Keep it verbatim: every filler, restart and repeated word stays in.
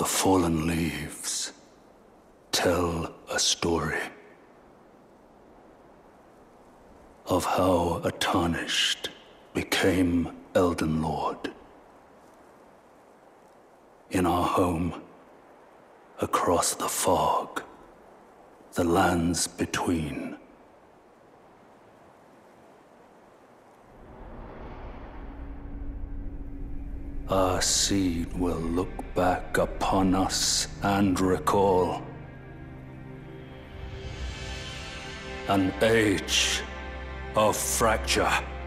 fallen leaves tell a story of how a tarnished became Elden Lord. In our home, across the fog, the lands between. Our seed will look back upon us and recall an age of fracture.